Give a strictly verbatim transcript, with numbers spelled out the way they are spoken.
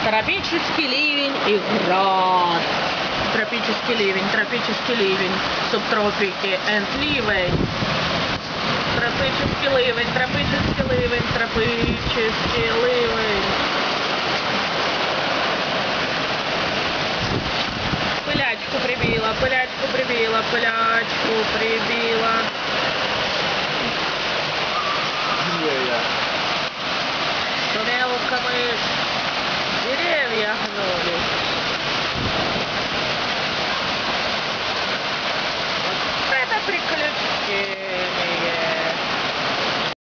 Тропический ливень и град. Тропический ливень, тропический ливень, субтропики and ливень. Тропический ливень, тропический ливень, тропический ливень. Пылячку прибила, пылячку прибила, пылячку прибила. Шумелка мышь.